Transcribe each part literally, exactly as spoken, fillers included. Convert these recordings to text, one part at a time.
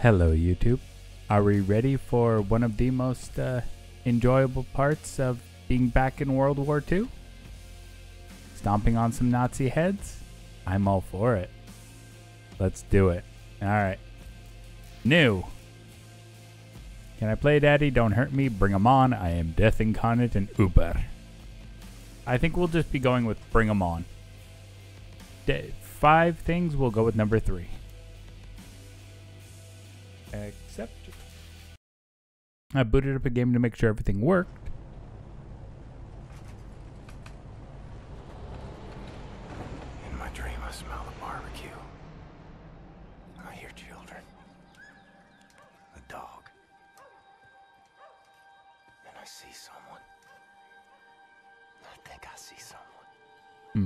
Hello YouTube. Are we ready for one of the most uh, enjoyable parts of being back in World War Two? Stomping on some Nazi heads? I'm all for it. Let's do it. Alright. New. Can I play Daddy? Don't hurt me. Bring 'em on. I am Death Incarnate and Uber. I think we'll just be going with Bring 'em on. De five things, we'll go with number three. Accept. I booted up a game to make sure everything worked. In my dream, I smell the barbecue. I hear children. A dog. And I see someone. I think I see someone. Hmm.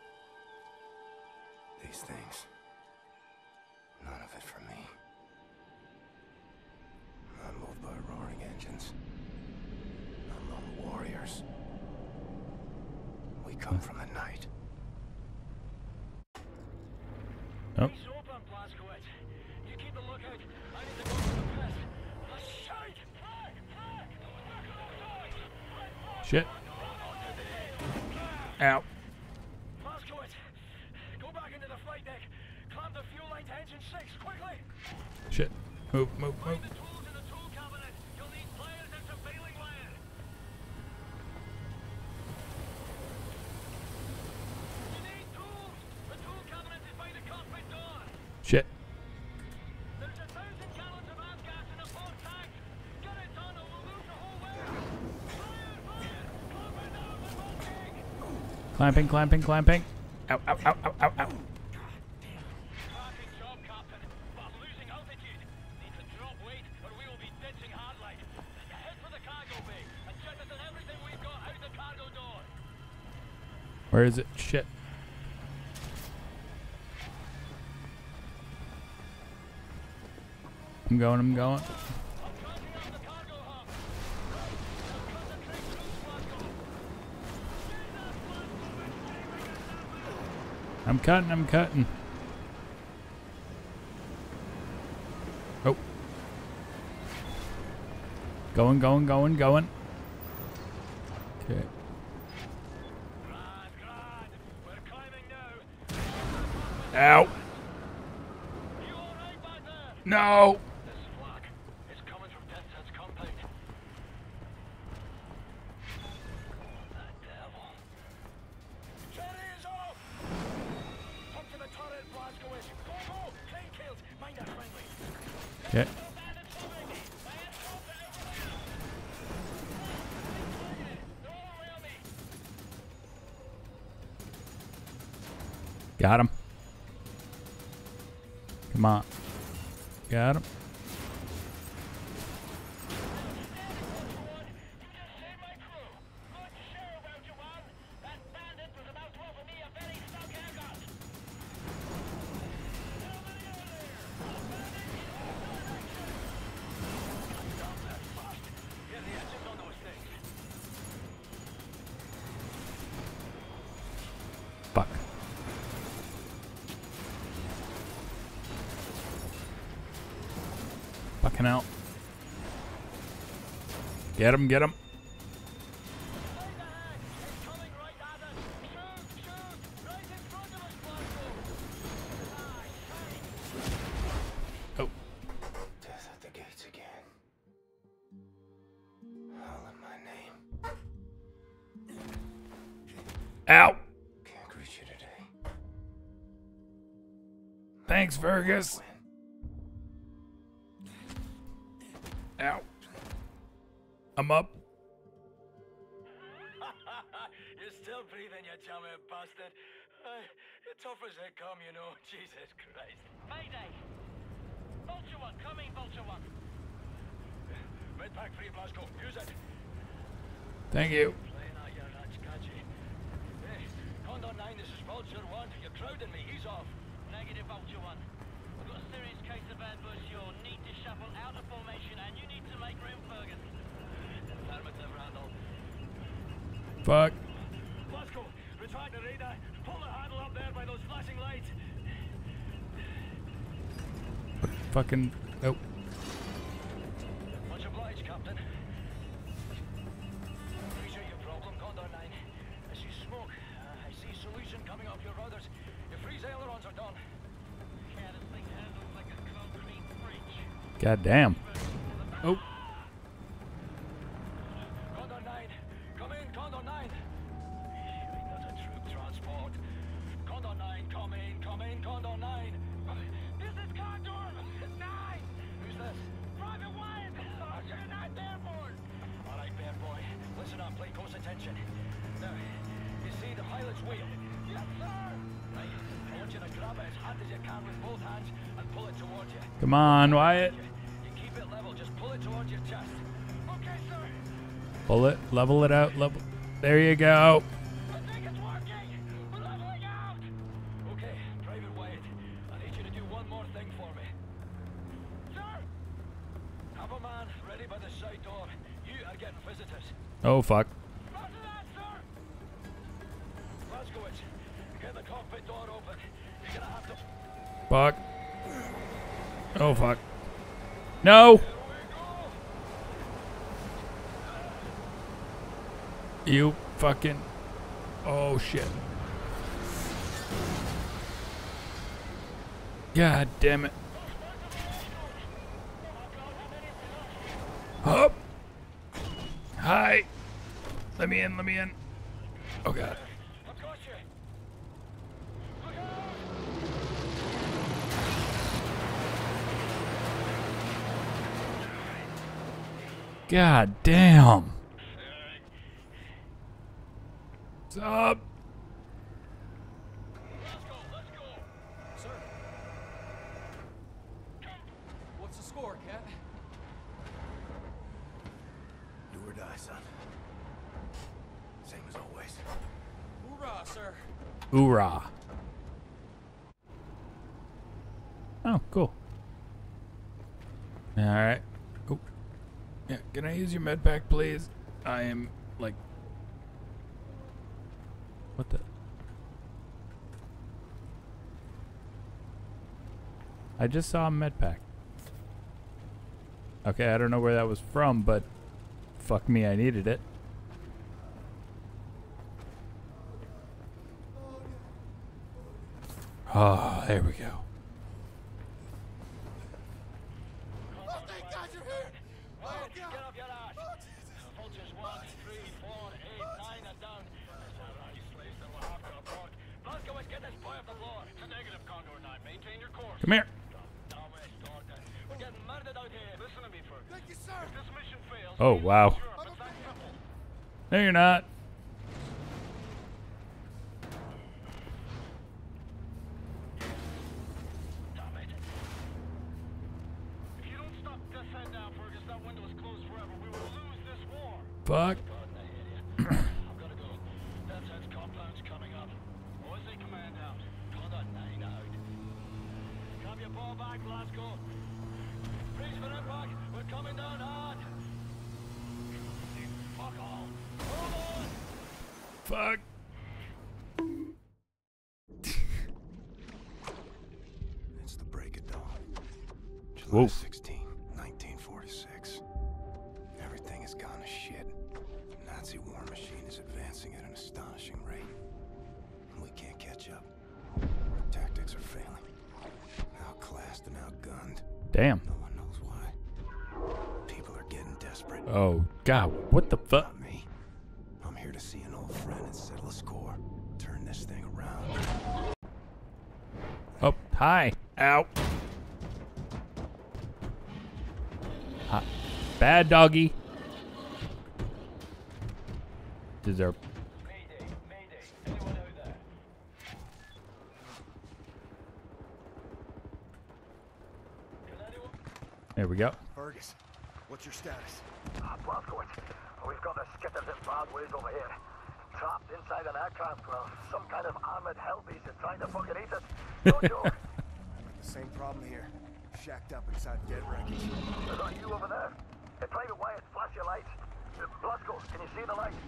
These things. None of it for me. I'm moved by roaring engines. Not lone warriors. We come from the night. Oh. Shit. Ow. Go back into the flight deck. Clamp the fuel line to engine six, quickly. Shit. Move, move, move. Find the tools in the tool cabinet. You'll need pliers and some baling wire. You need tools. The tool cabinet is by the cockpit door. Shit. There's a thousand gallons of avgas in the full tank. Get it done or we'll lose the whole well. Fire, fire. Clamp it down with bolting. Clamping, clamping, clamping. Ow, ow, ow, ow, ow, ow. Cracking job, Captain. But I'm losing altitude. Need to drop weight or we will be ditching Hardlight. Head for the cargo bay and jettison everything we've got out the cargo door. Where is it? Shit. I'm going, I'm going. I'm cracking out the cargo hub. Concentrate through, Glasgow. I'm cutting, I'm cutting. Oh. Going, going, going, going. Okay. Grand, grand. We're climbing now. Ow. You all right back there? No. This flak is coming from Death's compound. The devil. Cherry is off! Up to the turret, Glasgow is. Go, go! Crane kills. Mind that friendly. Okay. Bandits coming. Fire over there. They're all around me. Got him. Come on. Got him. Fuck. Fucking out. Get him, get him. Oh. Death at the gates again. All in my name. Ow. Can't greet you today. Thanks, Fergus. Win. Ow. I'm up. You're still breathing, you chummy bastard. Uh, it's tough as they come, you know. Jesus Christ. Mayday. Vulture one, come in, Vulture one. Red pack free, Glasgow. Use it. Thank you. Playing out your ranch, catchy. Hey, Condor nine, this is Vulture one. You're crowding me. He's off. Negative, Vulture one. We've got a serious case of ambush. You'll need to shuffle out of formation and you need to make room, Fergus. Affirmative, Randall. Fuck. Glasgow, retract the radar. Pull the handle up there by those flashing lights. Fucking Nope. Much obliged, Captain. Appreciate your problem, Condor nine. I see smoke. Uh, I see solution coming off your rudders. Your freeze ailerons are done. Yeah, this thing handles like a concrete bridge. God damn. Oh. Condor nine, come in, Condor nine. That's a troop transport. Condor nine, come in, come in, Condor nine. This is Condor nine. Who's this? Private Wyatt. Oh, you're not airborne. All right, bear boy. Listen up, pay close attention. Now, you see the pilot's wheel? Yes, sir. Right. I want you to grab it as hard as you can with both hands and pull it towards you. Come on, Wyatt. You keep it level. Just pull it towards your chest. Okay, sir. Pull it, level it out, level. There you go. I think it's working. We're leveling out. Okay, Private Wyatt. I need you to do one more thing for me. Sir! Have a man ready by the side door. You are getting visitors. Oh, fuck. Roger that, sir! Blazkowicz, get the cockpit door open. You're gonna have to... Fuck. Oh, fuck. No! Here we go! You fucking... Oh, shit. God damn it. Up. Hi. Let me in, let me in. Oh, God. I've got you. Look out! God damn. What's up? Let's go, let's go! Sir. What's the score, Cat? Do or die, son. Same as always. Hoorah, sir. Hoorah. Oh, cool. Alright. Oh. Yeah, can I use your med pack, please? I am, like... What the... I just saw a med pack. Okay, I don't know where that was from, but... Fuck me, I needed it. Oh, there we go. Oh, thank God you're here! Oh, Wyatt, get God! up your ass! Vultures one, three, four, eight, nine, and down. That's all right, slaves that will have to abort. Blazkowicz, get this boy off the floor. It's a negative, Condor nine. Maintain your course. Come here. Damn it, Gordon. We're getting murdered out here. Listen to me first. Thank you, sir! If this mission fails, Oh, wow. sure, but that's simple. No, you're not. Damn it. If you don't stop this head now, Fergus, that window is closed forever. We will lose this war. Fuck. God, I hear you. I've got to go. That's head's compound's coming up. O S A command out. Condor nine out. Grab your ball back, Glasgow. Freeze for impact. We're coming down hard. Fuck all. Hold on. Fuck. It's the break of dawn. Whoa. July sixteenth, nineteen forty-six. Everything has gone to shit. The Nazi war machine is advancing at an astonishing rate. And we can't catch up. Our tactics are failing. Outclassed and outgunned. Damn. No one knows why. People are getting desperate. Oh, God. What the fuck? Not me. I'm here to see an old friend and settle a score. Turn this thing around. Oh, hi. Ow. Hi. Bad doggy. Deserve. Mayday, mayday. Anyone out there? Can anyone? There we go. Fergus, what's your status? Ah, Blazkowicz, we've got the skitters in bad ways over here. Trapped inside an aircraft with some kind of armored hellbeast is trying to fucking eat us. No joke. Same problem here. Shacked up inside dead wreckage. Is that you over there? Hey, Private Wyatt, flash your lights. Uh, Blazko, can you see the light?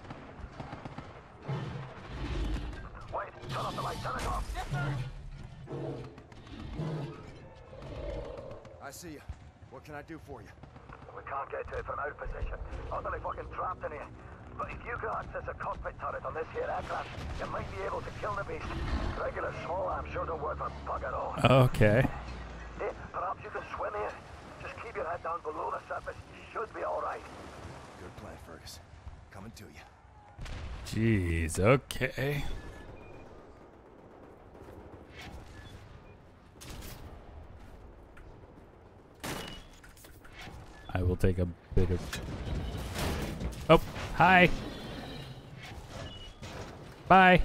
Wait, turn off the light, turn it off. Yes, sir. I I see you. What can I do for you? We can't get to it from our position. Utterly fucking trapped in here. But if you can access a cockpit turret on this here aircraft, you might be able to kill the beast. Regular small arms sure don't work for bugger all. Okay. Hey, perhaps you can swim here. Just keep your head down below the surface. You should be all right. Good plan, Fergus. Coming to you. Jeez, okay. I will take a bit of... Oh, hi. Bye.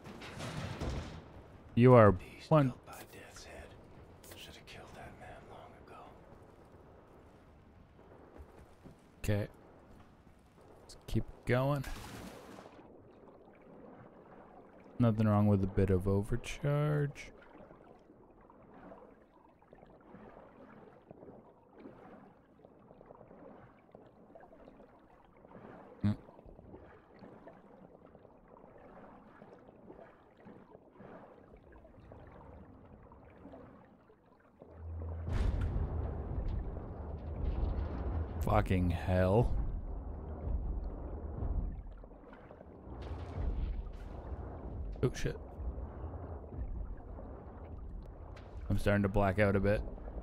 You are Beast one... built by Death's Head. Should have killed that man long ago. Okay. Let's keep going. Nothing wrong with a bit of overcharge. Mm. Fucking hell. Oh shit. I'm starting to black out a bit.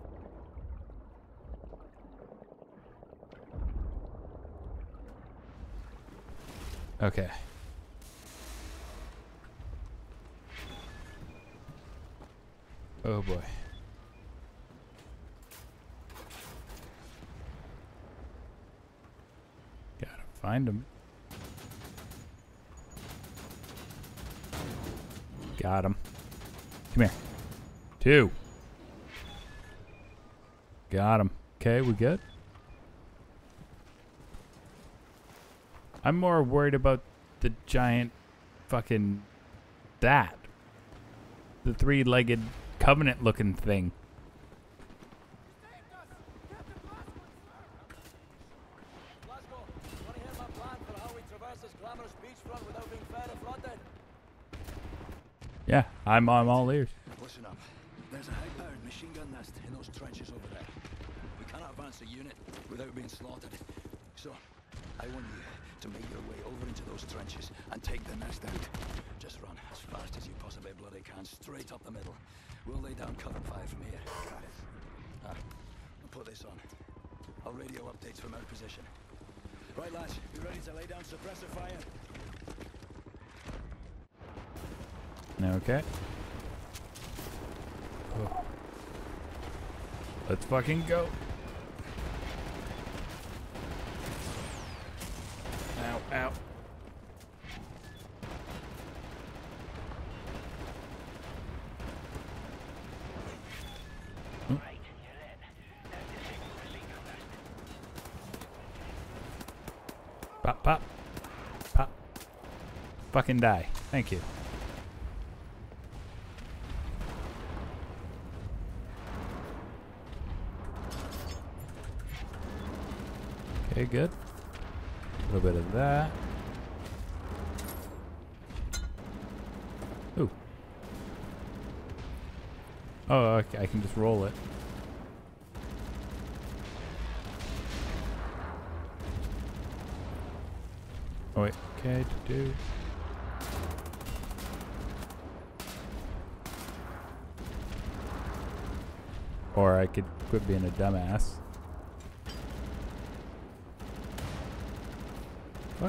Okay. Oh boy. Gotta find him. Got him. Come here. Two. Got him. Okay, we good? I'm more worried about the giant fucking that. The three-legged covenant looking thing. Glasgow, want to hear my plan for how we traverse this glamorous beachfront without being fed or flooded? Yeah, I'm, I'm all ears. Listen up. There's a high-powered machine gun nest in those trenches over there. We cannot advance a unit without being slaughtered. So, I want you to make your way over into those trenches and take the nest out. Just run as fast as you possibly bloody can, straight up the middle. We'll lay down cover fire from here. Got it. Ah, I'll put this on. I'll radio updates from our position. Right, lads, you ready to lay down suppressor fire? Okay. Oh. Let's fucking go. Ow, ow. Hmm. Pop, pop. Pop. Fucking die. Thank you. Okay, good. A little bit of that. Ooh. Oh, okay, I can just roll it. Oh wait, okay, to do. Or I could quit being a dumbass. What?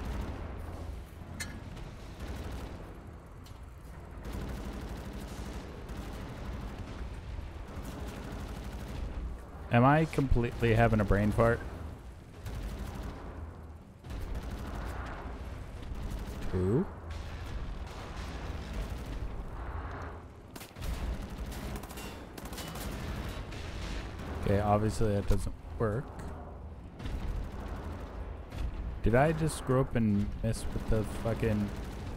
Am I completely having a brain fart? Two. Okay, obviously that doesn't work. Did I just screw up and miss with the fucking...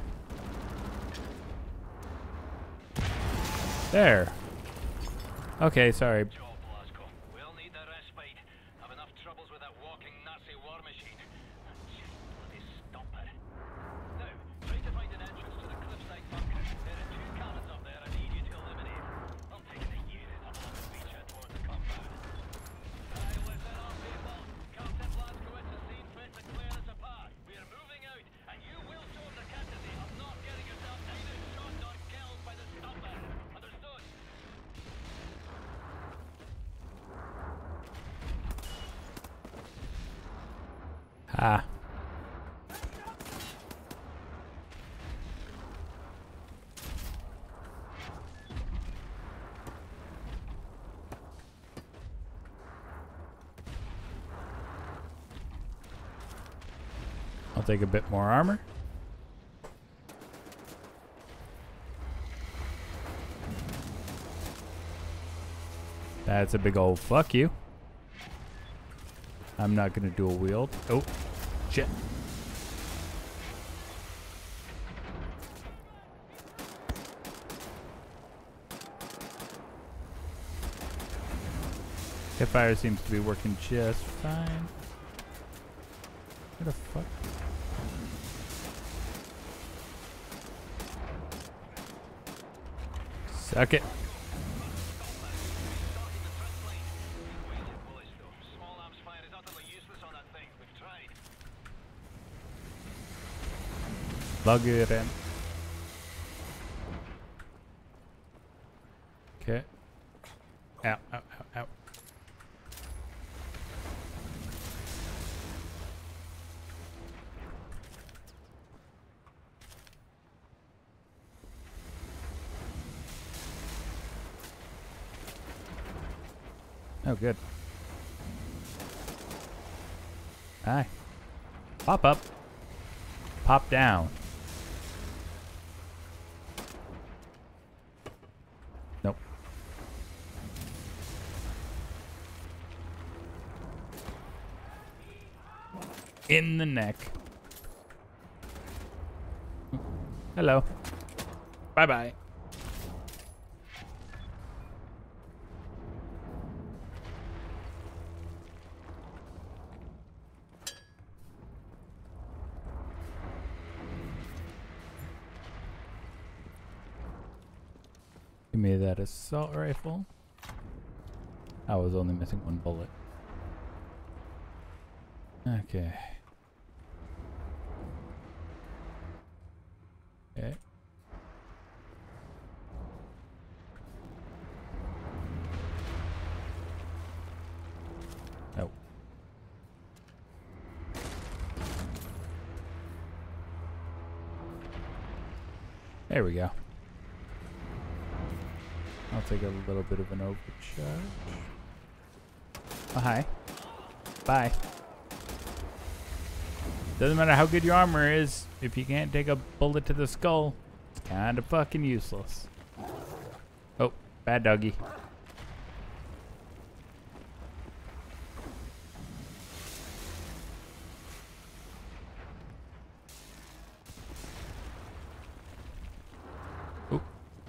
There. Okay, sorry. Job, Glasgow. We'll need a respite. Have enough troubles with that walking Nazi war machine. Just bloody stop it. Now, try to find an entrance to the cliffside bunker. There are two cannons up there I need you to eliminate. I'm taking a unit up on the beach and toward the compound. Ah. I'll take a bit more armor. That's a big old fuck you. I'm not gonna dual wield. Oh, shit. Hipfire seems to be working just fine. What the fuck? Suck it. Plug it in. Okay. Ow, ow, ow, ow. Oh, good. Hi. Pop up. Pop down. Nope. In the neck. Hello. Bye-bye. Give me that assault rifle. I was only missing one bullet. Okay. Okay. Oh. There we go. I'll take a little bit of an overcharge. Oh, hi. Bye. Doesn't matter how good your armor is, if you can't take a bullet to the skull, it's kinda fucking useless. Oh, bad doggy. Ooh.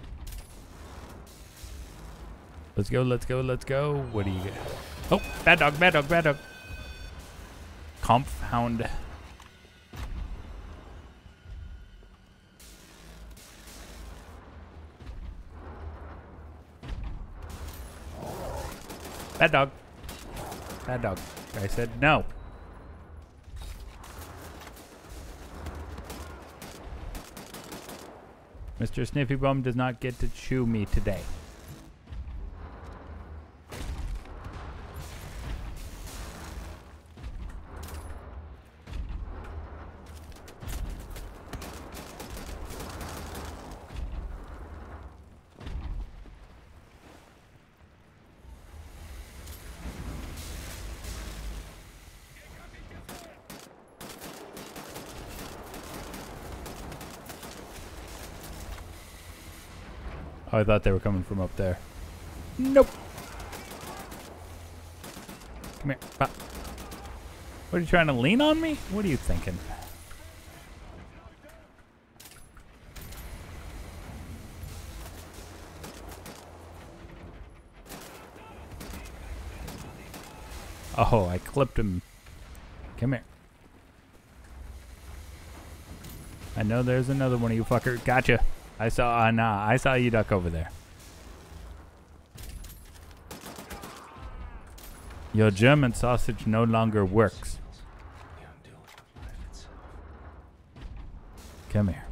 Let's go, let's go, let's go. What do you get? Oh, bad dog, bad dog, bad dog. Confound. Bad dog. Bad dog. I said no. Mister Sniffy Bum does not get to chew me today. Oh, I thought they were coming from up there. Nope. Come here. Pop. What, are you trying to lean on me? What are you thinking? Oh, I clipped him. Come here. I know there's another one of you fucker. Gotcha. I saw, uh, nah, I saw you duck over there. Your German sausage no longer works. Come here.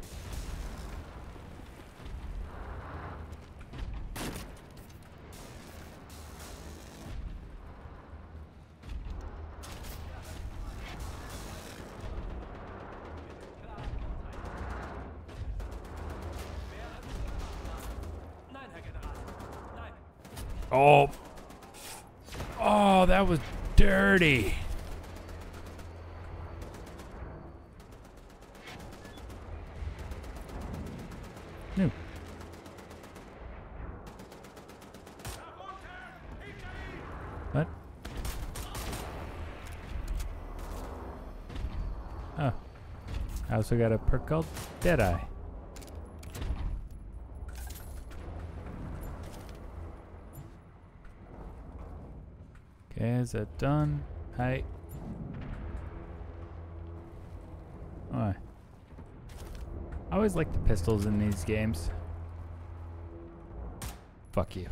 Oh. Oh, that was dirty. No. What? Oh. I also got a perk called Deadeye. Okay, is that done? Hi. Why? I always like the pistols in these games. Fuck you.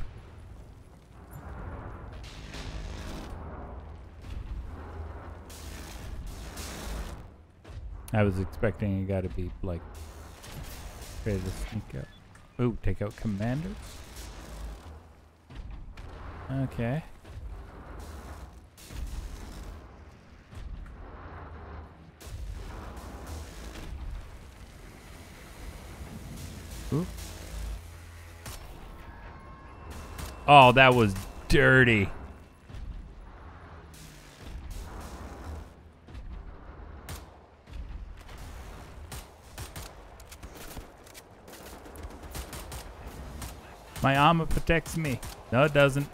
I was expecting you gotta be like ready to sneak out. Ooh, take out commanders? Okay. Ooh. Oh, that was dirty. My armor protects me. No, it doesn't.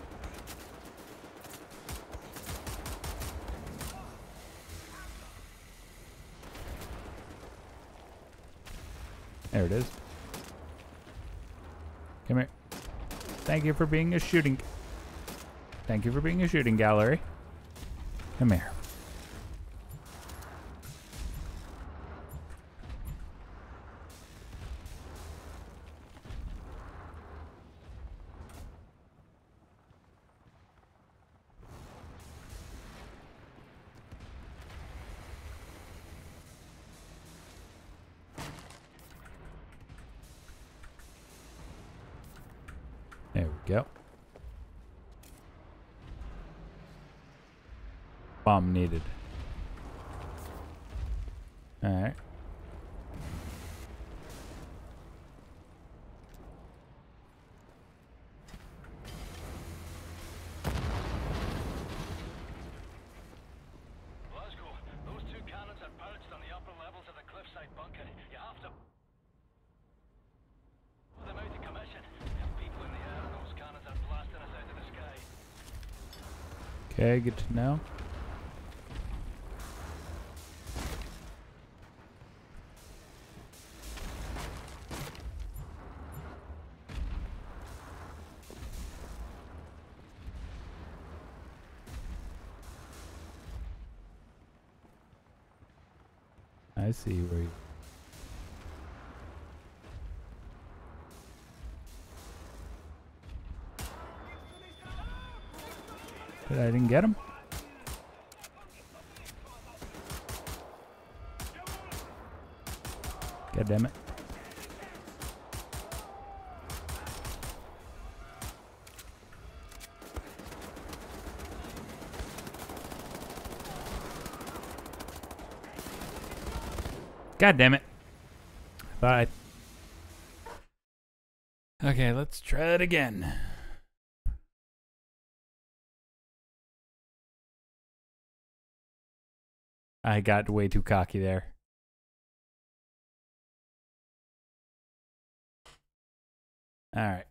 There it is. Come here. Thank you for being a shooting... Thank you for being a shooting gallery. Come here. There we go. Bomb needed. Alright. Glasgow, those two cannons are perched on the upper levels of the cliffside bunker. You have to put them out of commission. You have people in the air and those cannons are blasting us out of the sky. Okay, good to know. I see where you... But I didn't get him. God damn it. God damn it. Bye. Okay, let's try it again. I got way too cocky there. All right.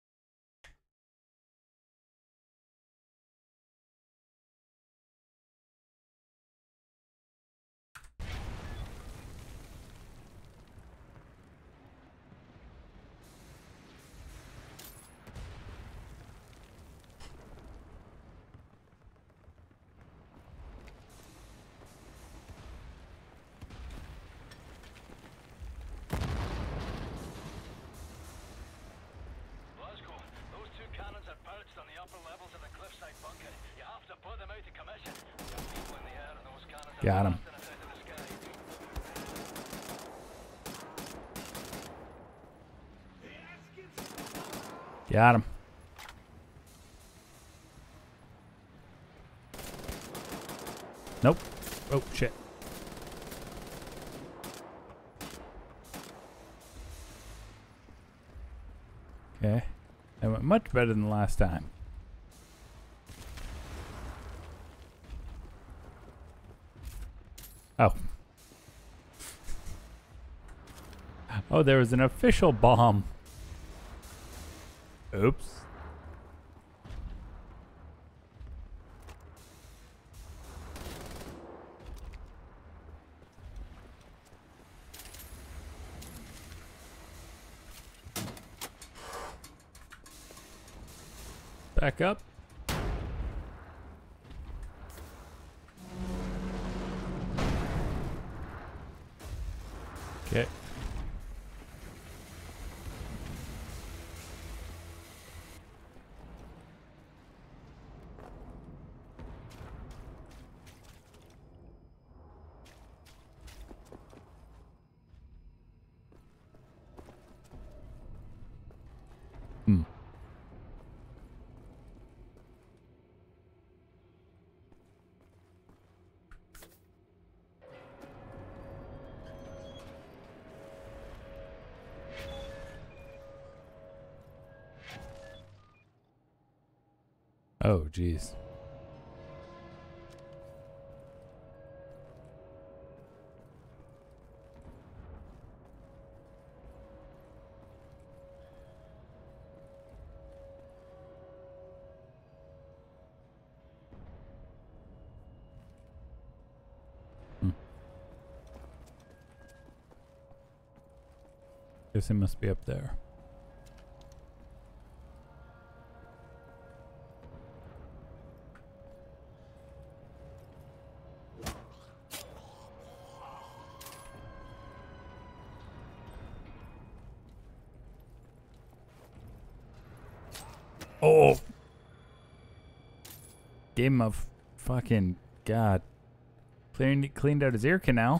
On the upper levels of the cliffside bunker. You have to put them out of commission. You have people in the air and those cannons are Got him. blasting us out of the sky. Got him. Nope. Oh, shit. Okay. That went much better than last time. Oh. Oh, there was an official bomb. Oops. Back up. Okay. Hmm. Oh, geez. Hmm. Guess it must be up there. Oh, gave him a f- fucking god. Cleaned cleaned out his ear canal.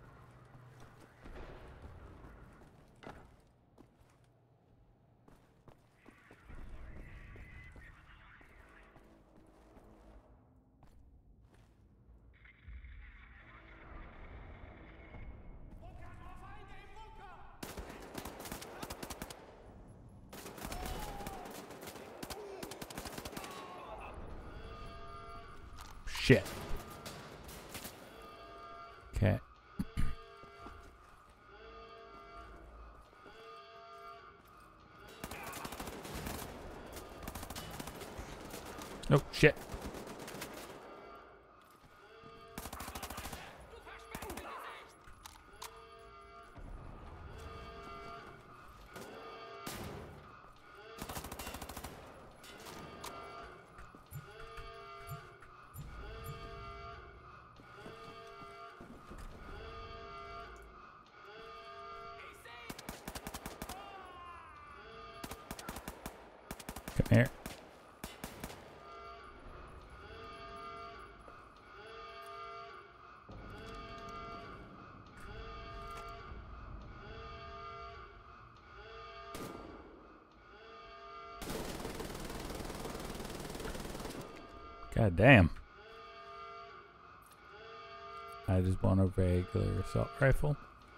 Shit. Okay. Oh, shit. Come here. God damn. I just want a regular assault rifle.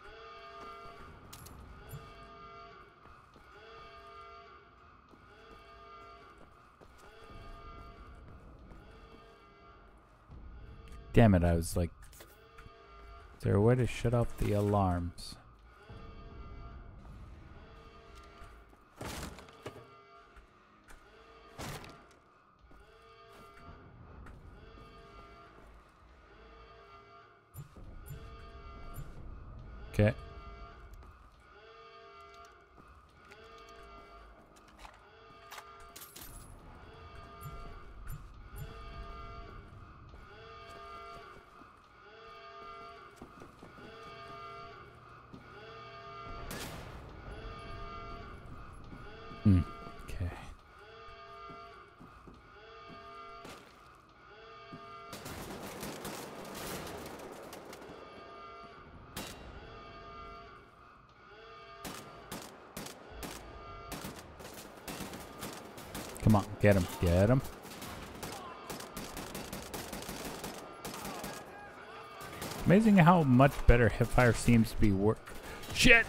Damn it, I was like... Is there a way to shut off the alarms? Okay. Hmm. Okay. Come on, get him, get him. Amazing how much better hipfire seems to be work. Shit!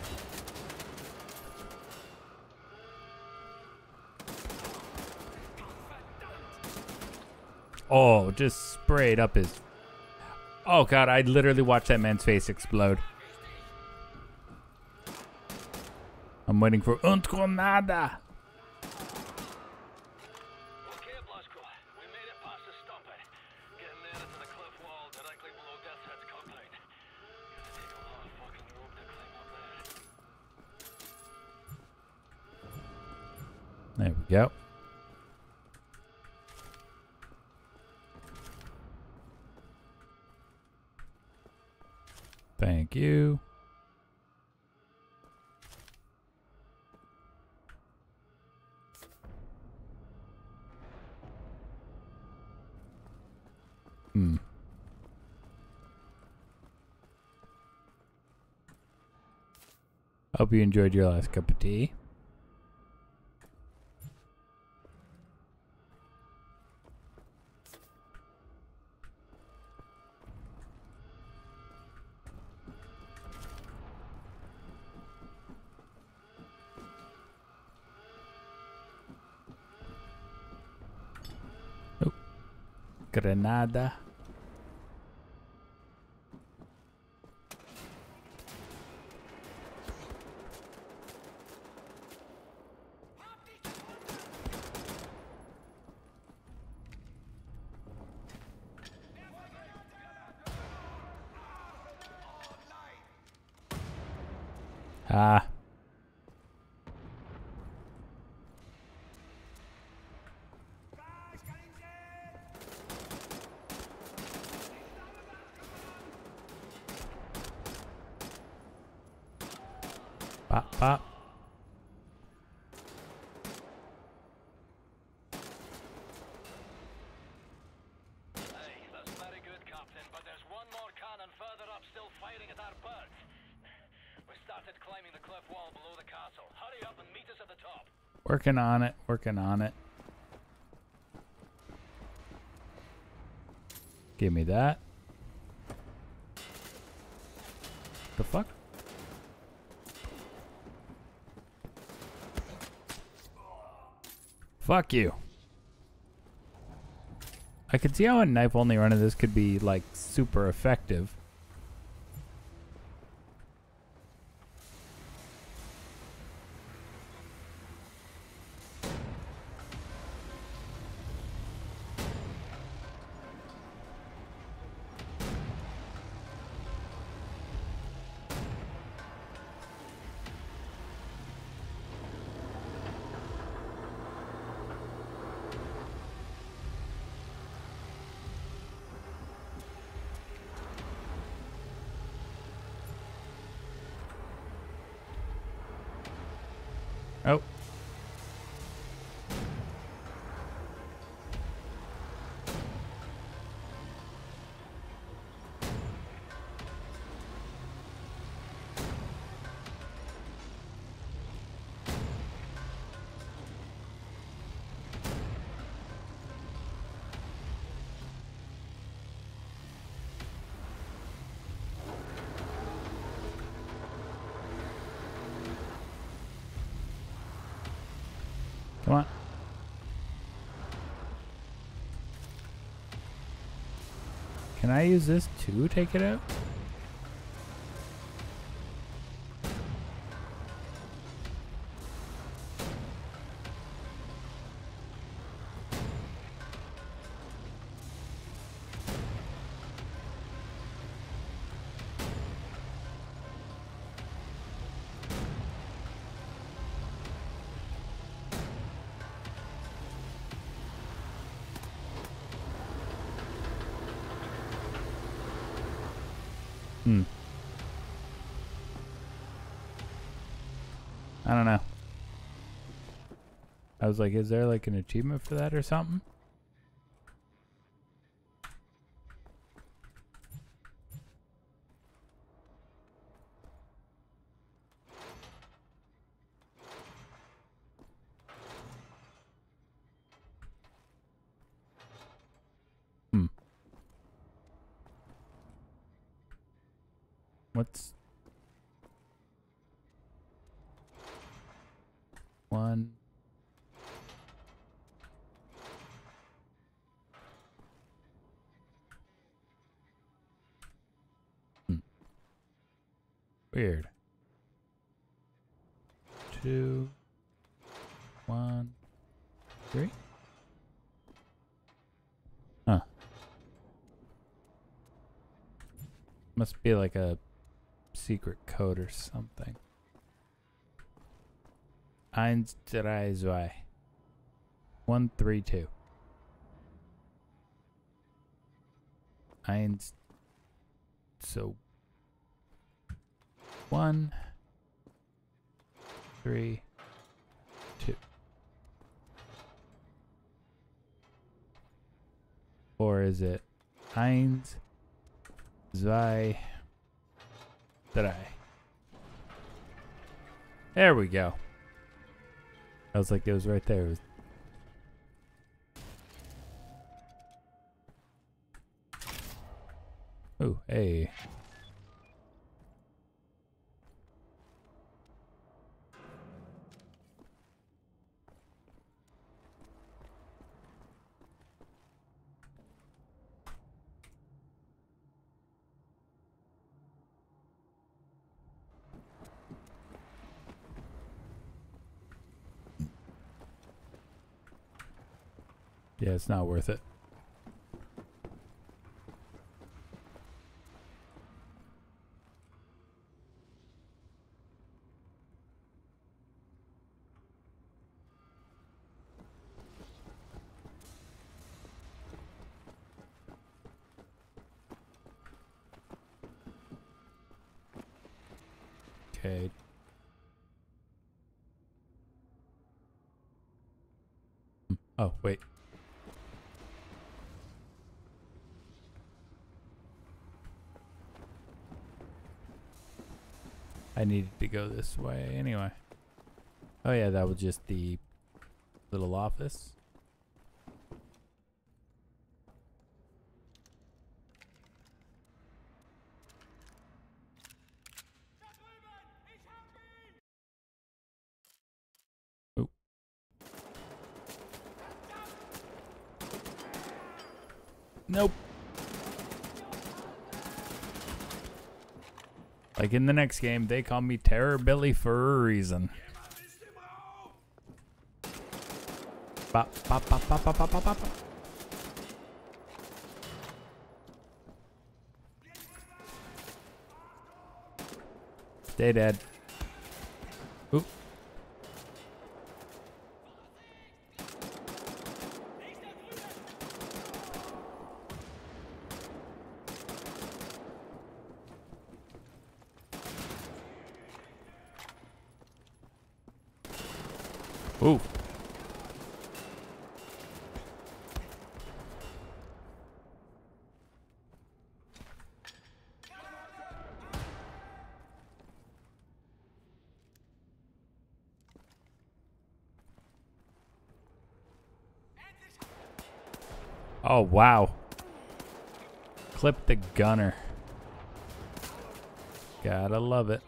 Oh, just sprayed up his... Oh god, I literally watched that man's face explode. I'm waiting for und con nada. Okay, Blasco. We made it past the stop it. Getting there into the cliff wall directly below Death's Head's compound. Gonna take a lot of fucking rope to climb up there. There we go. Thank you. Hmm. Hope you enjoyed your last cup of tea. Oh. Granada. Ah. Pop, pop. Hey, that's very good, Captain, but there's one more cannon further up still firing at our birds. We started climbing the cliff wall below the castle. Hurry up and meet us at the top. Working on it, working on it. Give me that. The fuck? Fuck you. I could see how a knife only run of this could be like super effective. Oh. Come on. Can I use this to take it out? Hmm. I don't know. I was like, is there like an achievement for that or something? Hmm. What's one? Weird. Two, one, three. Huh. Must be like a secret code or something. Eins, drei, zwei. One, three, two. Eins. So. One, three, two. Or is it eins, zwei, drei? There we go. I was like, it was right there. It was Ooh, hey. Yeah, it's not worth it. Okay. Oh, wait. I needed to go this way anyway. Oh yeah, that was just the little office. Oh. Nope. Like in the next game, they call me Terror Billy for a reason. Bop, bop, bop, bop, bop, bop, bop, bop. Stay dead. Oop. Ooh. Oh, wow. Clip the gunner. Gotta love it.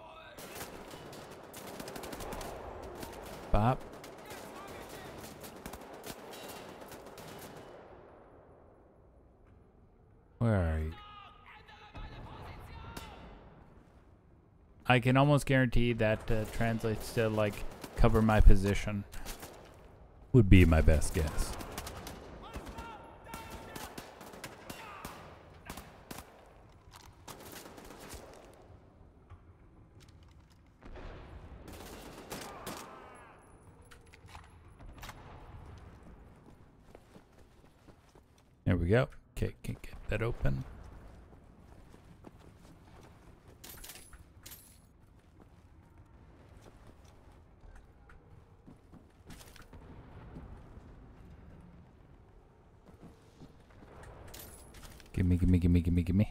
Bop. Where are you? I can almost guarantee that uh, translates to like cover my position. Would be my best guess. There we go. Okay, can get that open. Gimme, gimme, gimme, gimme, gimme.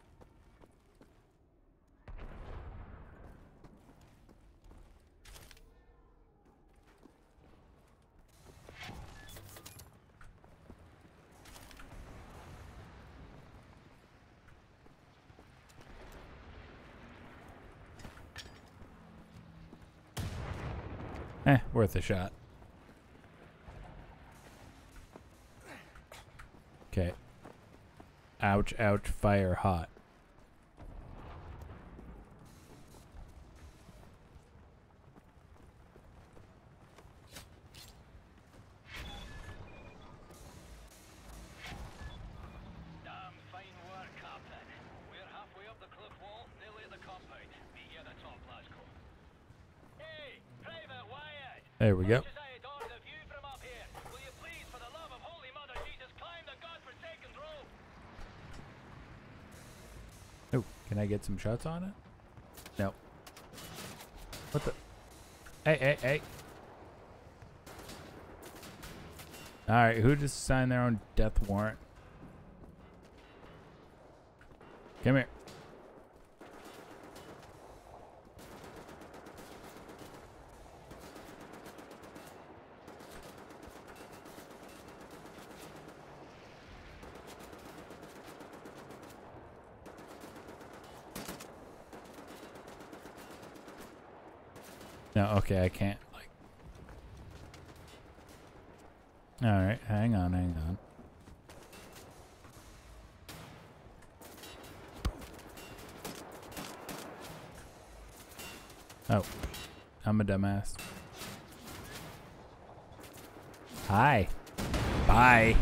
Eh, worth a shot. Okay. Ouch, ouch, fire hot. There we go. Society order the view from up here. Will you please, for the love of Holy Mother Jesus, climb the godforsaken rope? Oh, can I get some shots on it? No. What the? Hey, hey, hey. Alright, who just signed their own death warrant? Come here. No, okay, I can't, like... Alright, hang on, hang on. Oh, I'm a dumbass. Hi. Bye.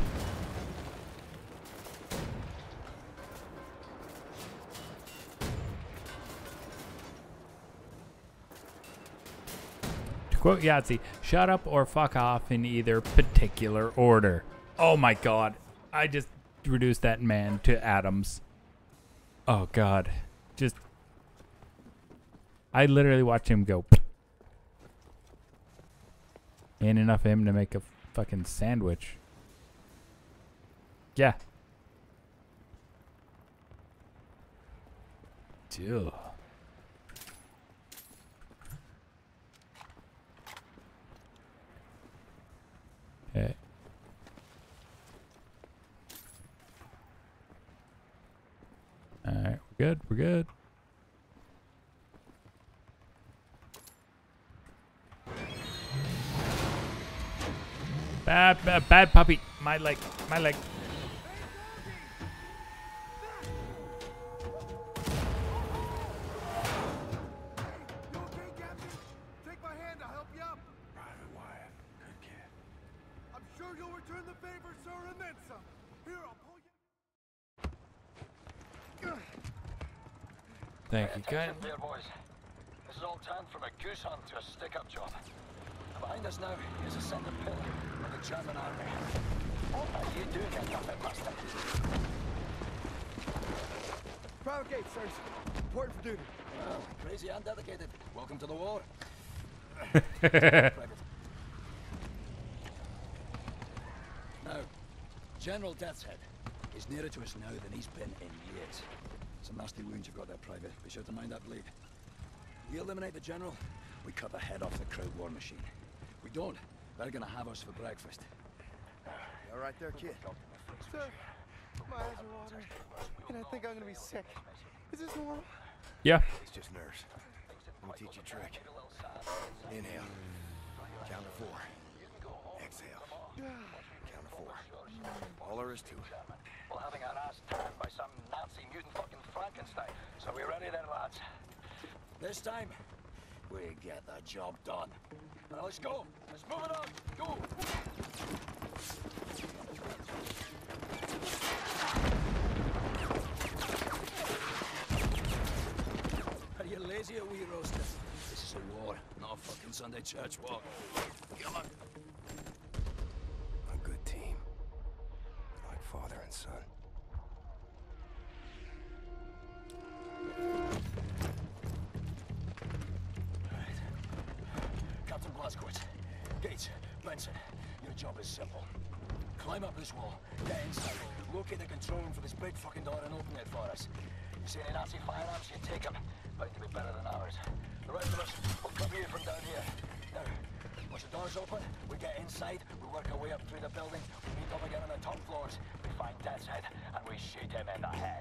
To quote Yahtzee, shut up or fuck off in either particular order. Oh my god. I just reduced that man to atoms. Oh god. Just... I literally watched him go. Ain't enough of him to make a fucking sandwich. Yeah. Ew. Okay. Alright, we're good, we're good. Bad, bad, bad puppy. My leg, my leg. You okay, Captain? Take my hand, I'll help you up. Private Wyatt, good kid. I'm sure you'll return the favor, sir, and then some. Here, I'll pull you. Thank you, guys. Attention there, boys. This is all turned from a goose hunt to a stick-up job. Behind us now is a centre pillar of the German army. What are you doing there, puppet master? Private gate, sirs. Important for duty. Well, crazy and dedicated. Welcome to the war. Private. Now, General Death's Head is nearer to us now than he's been in years. Some nasty wounds you've got there, Private. Be sure to mind that bleed. We eliminate the General, we cut the head off the crowd war machine. We don't, they're gonna have us for breakfast. You all right there, kid? Sir, my eyes are watering, and I think I'm gonna be sick. Is this normal? Yeah. He's just nerves. Let me teach you a trick. Inhale. Count to four. Exhale. Count to four. All there is to it. Well, having our ass turned by some Nazi mutant fucking Frankenstein. So we ready then, lads? This time, we get the job done. Now let's go. Let's move it on. Go. Are you lazy or wee roaster? This is a war, not a fucking Sunday church walk. Come on. A good team. Like father and son. Captain Blazkowicz, Gates, Benson, your job is simple. Climb up this wall, get inside, locate the control room for this big fucking door and open it for us. You see any Nazi firearms, you take them. Bound to be better than ours. The rest of us will come here from down here. Now, once the door's open, we get inside, we work our way up through the building, we meet up again on the top floors, we find Death's Head, and we shoot him in the head.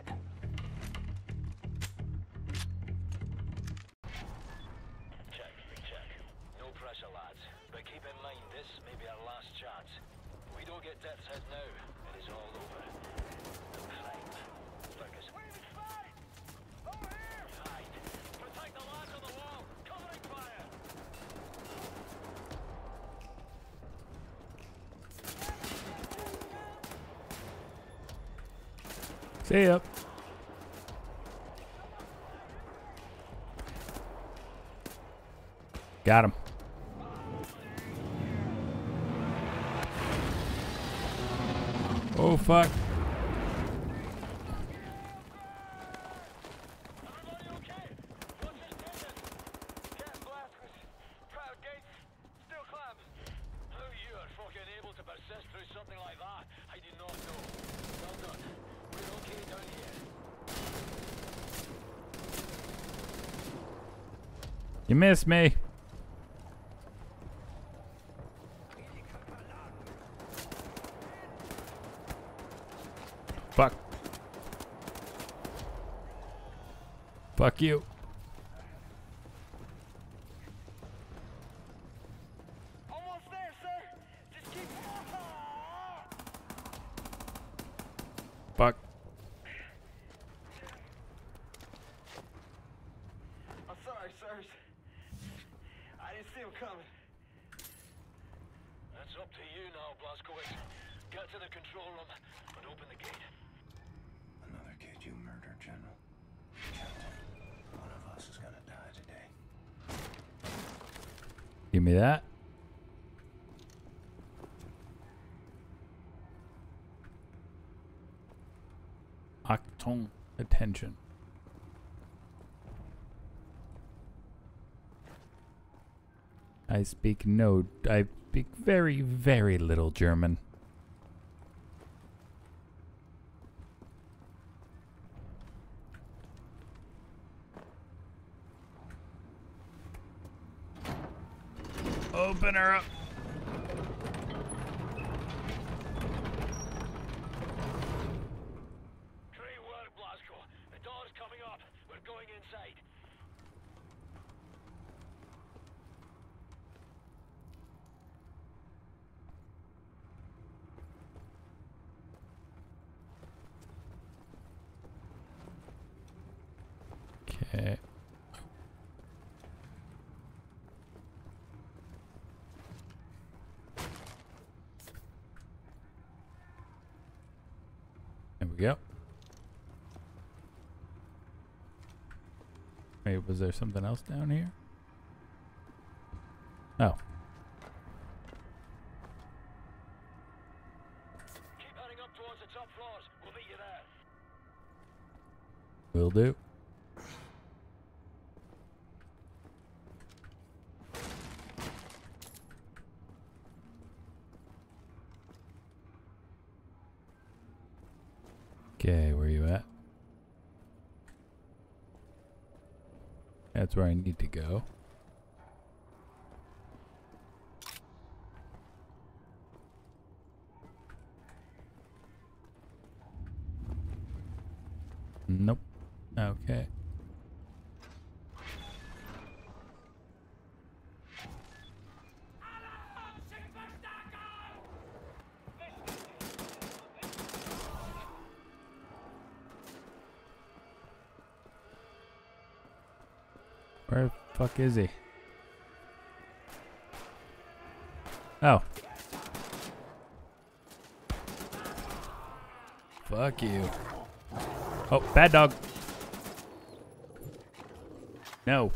Check, check. No pressure, lads. But keep in mind, this may be our last chance. If we don't get Death's Head now, it is all over. No crime. Focus. Right. Protect the lads on the wall. Covering fire. See ya. Got him. Oh, fuck. Everybody okay? What's his tension? Can't blast with proud gates. Still clamps. How you are fucking able to persist through something like that? I do not know. Well done. We're okay down here. You missed me. Fuck. Fuck you. Almost there, sir. Just keep. Fuck. I'm sorry, sirs. I didn't see him coming. That's up to you now, Blazkowicz. Get to the control room and open the gate. Another kid you murdered, General. Captain, one of us is gonna die today. Give me that. Acton attention. I speak no, I speak very, very little German. Open her up. Great work, Blazko. The door's coming up. We're going inside. Okay. There we go. Wait, was there something else down here? Oh. Keep heading up towards the top floors. We'll meet you there. Will do. Okay, where you at? That's where I need to go. Nope. Okay. Where the fuck is he? Oh. Fuck you. Oh, bad dog. No.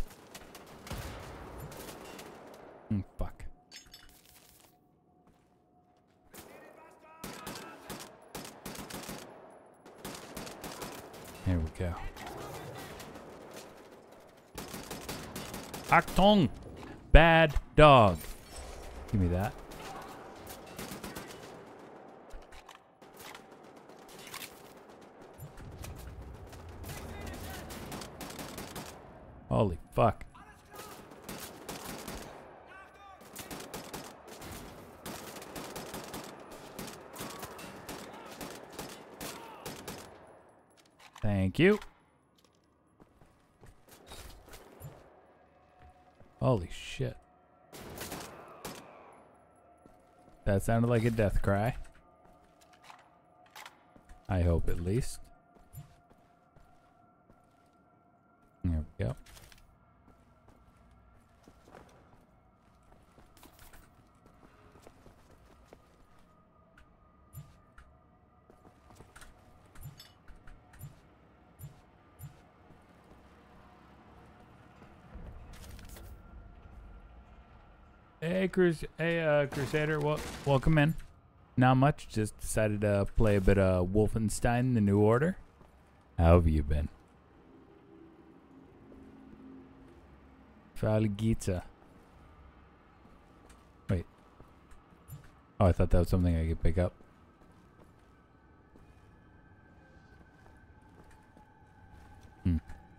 Mm, fuck. Here we go. Achtung! Bad dog. Give me that. Holy fuck. Thank you. Holy shit. That sounded like a death cry. I hope at least. There we go. Hey, Crus hey, uh, Crusader, wel welcome in. Not much. Just decided to play a bit of Wolfenstein: The New Order. How have you been? Falgita. Wait. Oh, I thought that was something I could pick up. Hmm.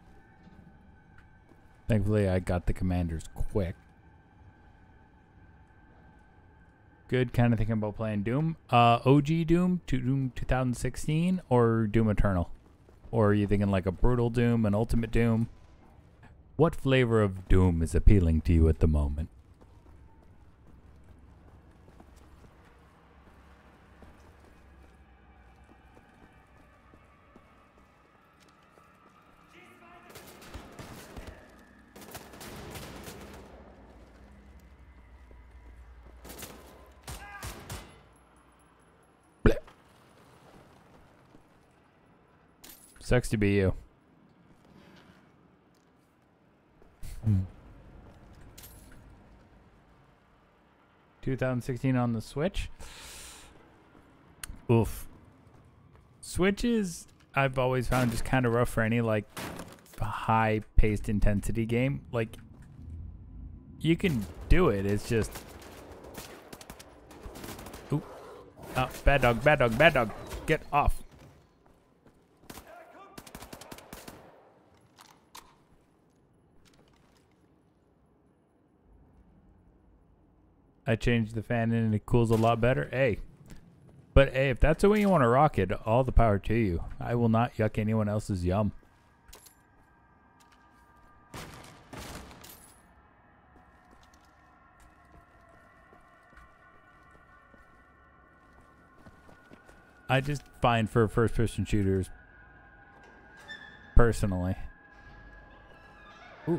Thankfully, I got the commanders quick. Good. Kind of thinking about playing Doom. Uh, O G Doom, to Doom twenty sixteen, or Doom Eternal? Or are you thinking like a brutal Doom, an ultimate Doom? What flavor of Doom is appealing to you at the moment? Blech. Sucks to be you. Hmm. twenty sixteen on the Switch. Oof. Switches, I've always found just kind of rough for any like high-paced intensity game. Like, you can do it. It's just, ooh, oh, bad dog, bad dog, bad dog. Get off. I changed the fan in and it cools a lot better. Hey. But hey, if that's the way you want to rock it, all the power to you. I will not yuck anyone else's yum. I just find for first-person shooters, personally, ooh,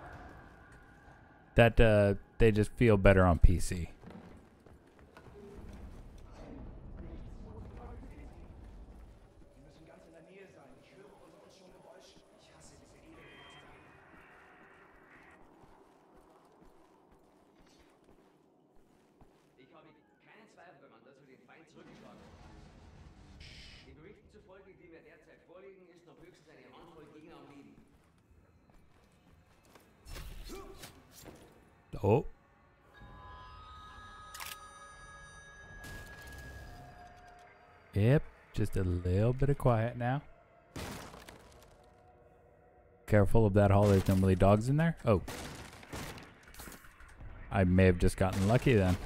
that uh, they just feel better on P C. Oh. Yep, just a little bit of quiet now. Careful of that hall, there's normally dogs in there. Oh. I may have just gotten lucky then.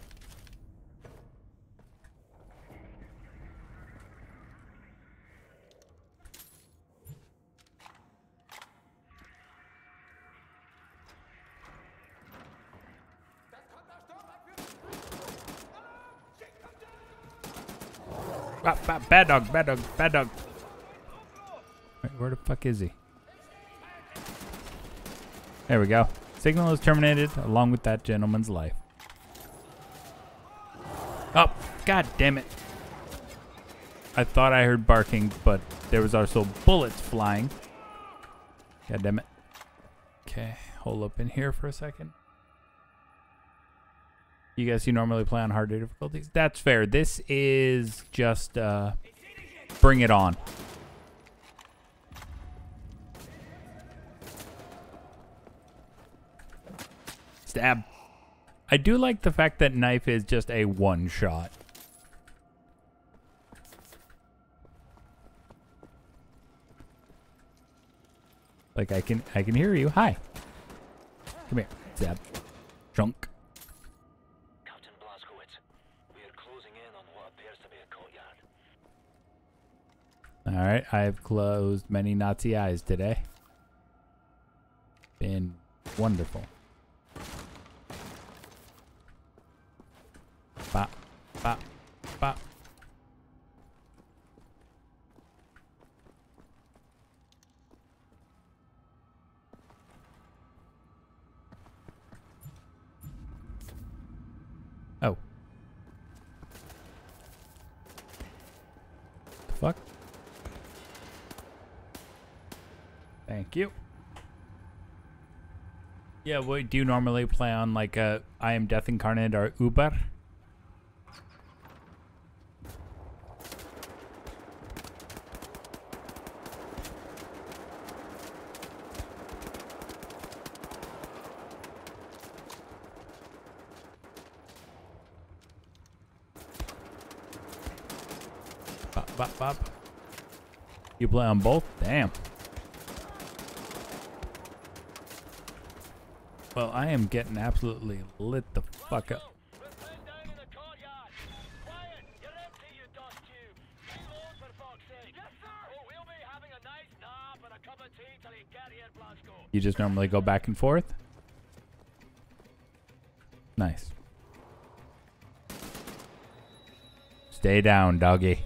Ah, ah, bad dog, bad dog, bad dog. Wait, where the fuck is he? There we go. Signal is terminated along with that gentleman's life. Oh, god damn it. I thought I heard barking, but there was also bullets flying. God damn it. Okay, hold up in here for a second. You guys, you normally play on harder difficulties? That's fair. This is just, uh, bring it on. Stab. I do like the fact that knife is just a one shot. Like I can, I can hear you. Hi. Come here. Stab. Chunk. Alright, I have closed many Nazi eyes today. Been wonderful. Bop, bop, bop. Oh. The fuck? Thank you. Yeah, what do you normally play on, like a I Am Death Incarnate or Uber? bop, bop. You play on both? Damn. Well, I am getting absolutely lit the fuck up. We're pinned down in the courtyard. Quiet! You're empty, you dust cube. Reload for fuck's sake. Yes, sir! Oh, we'll be having a nice nap and a cup of tea till you get here, Blasco. You just normally go back and forth? Nice. Stay down, doggy.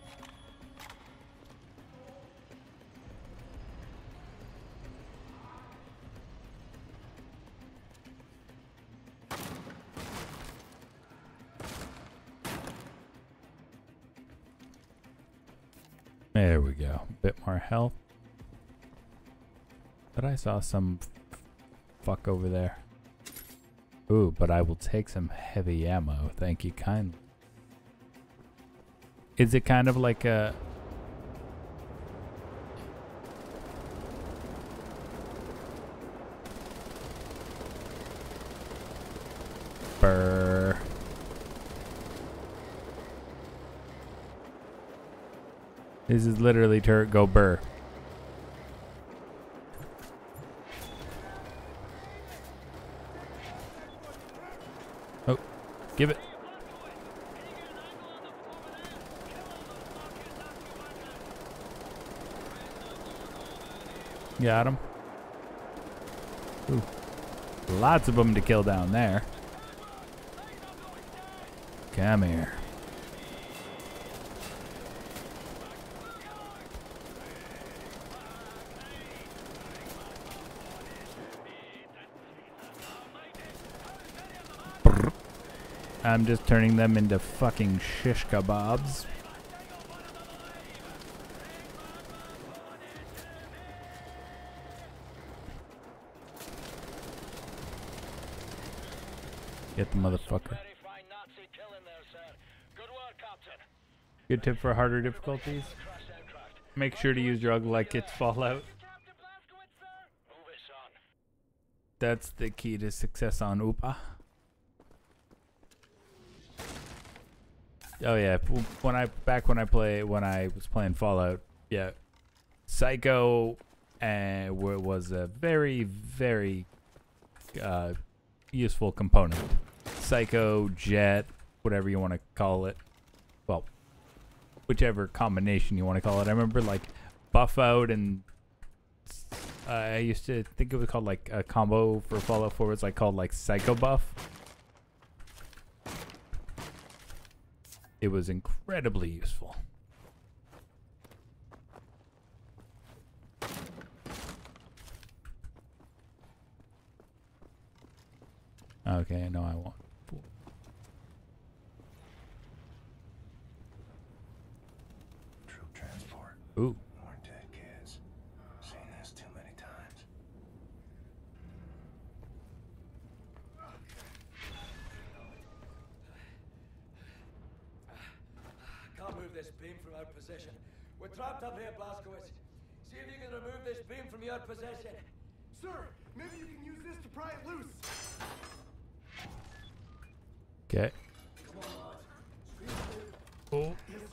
There we go. Bit more health. But I saw some f fuck over there. Ooh, but I will take some heavy ammo. Thank you kindly. Is it kind of like a... Burr. This is literally turret go burr. Oh, give it. Got him. Ooh. Lots of them to kill down there. Come here. Brr. I'm just turning them into fucking shish kebabs. Get the motherfucker. Good tip for harder difficulties. Make sure to use drug like it's Fallout. That's the key to success on U P A. Oh yeah, when I back when I play when I was playing Fallout, yeah, Psycho uh, was a very very uh, useful component. Psycho, Jet, whatever you want to call it. Well, whichever combination you want to call it. I remember like Buff Out and uh, I used to think it was called like a combo for Fallout four. It's like called like Psycho Buff. It was incredibly useful. Okay, no, I won't. Troop transport. Ooh. More dead kids. Seen this too many times. Can't move this beam from our possession. We're trapped up here, Blazkowicz. See if you can remove this beam from your possession. Sir, maybe you can use this to pry it loose. Okay. Oh.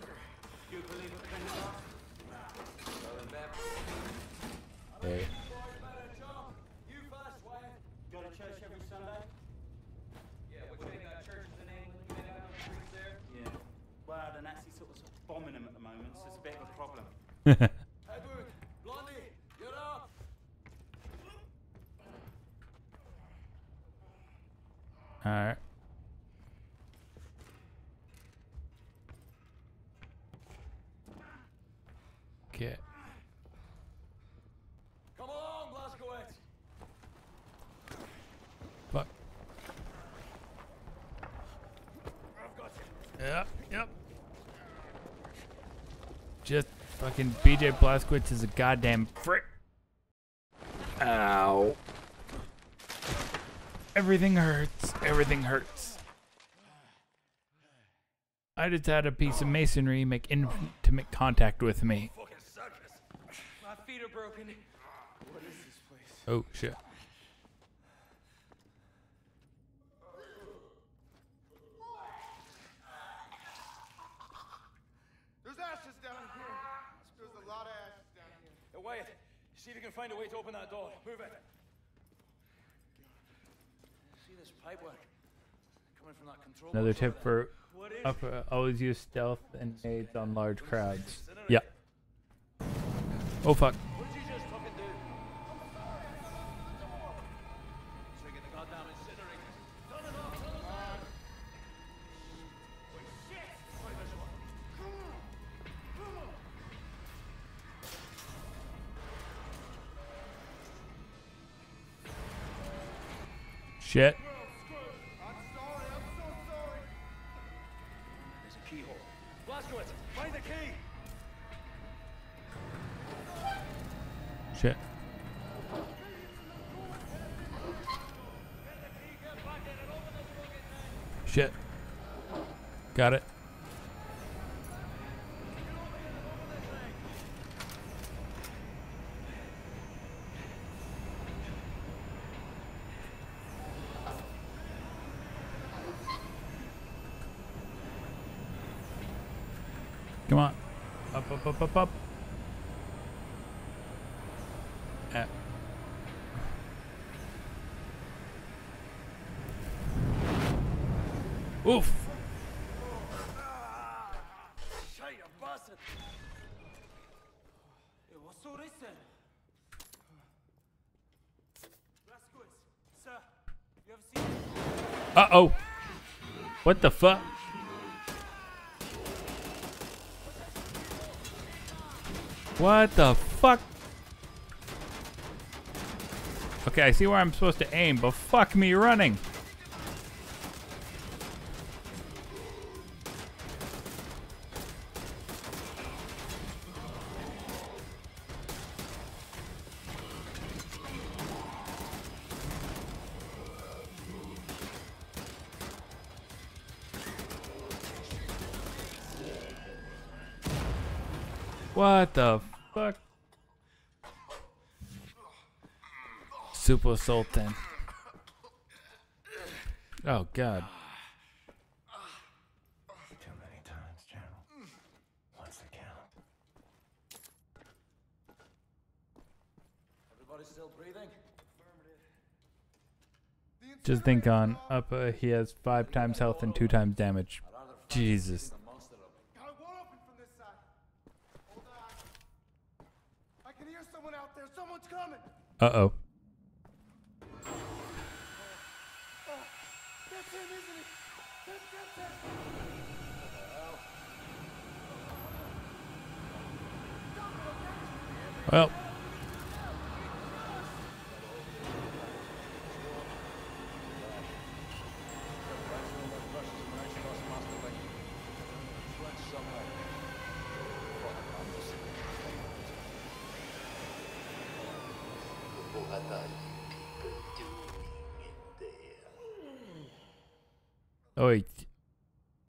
Okay. You fast, Wyatt. Go to church every Sunday? Yeah, which they got churches in England, you been out on the streets there? Yeah. Well, the Nazis sort of bombing them at the moment, so it's a bit of a problem. Edward, Blondie, you're up. Alright. Okay. Come along, Blazkowicz. Fuck. I've got you. Yep, yep. Just fucking B J Blazkowicz is a goddamn frick. Ow. Everything hurts. Everything hurts. I just had a piece of masonry make intimate contact with me. Fucking circus. My feet are broken. What is this place? Oh shit. There's ashes down Wyatt, see if you can find a way to open that door. Move it. See this pipework coming from that control Another box over tip there? for What is upper, it? always use stealth and nades on large crowds. Incinerator. Yeah. Oh fuck. What did you just fucking do? Trigger the goddamn incinerator. Turn it off, turn it on. Wait, shit! Wait, there's one. Come on! Come on! Shit. I'm sorry, I'm so sorry. There's a keyhole. Blazkowicz, find the key! Shit. Shit. Got it. Come on. Up, up, up, up, up. Uh. Oof. Shite, you bastard! Hey, what's all this then? Blazkowicz, sir, you ever seen this? Uh-oh. What the fuck? What the fuck? Okay, I see where I'm supposed to aim, but fuck me running. What the fuck? Super Sultan. Oh god. Too many times, General. What's the count? Everybody still breathing? Just think on up uh, he has five times health and two times damage. Jesus. Got one open from this side. Hold on. I can hear someone out there. Someone's coming. Uh-oh. Oh, that's him, isn't it? That's, that's him. Well. Oh wait.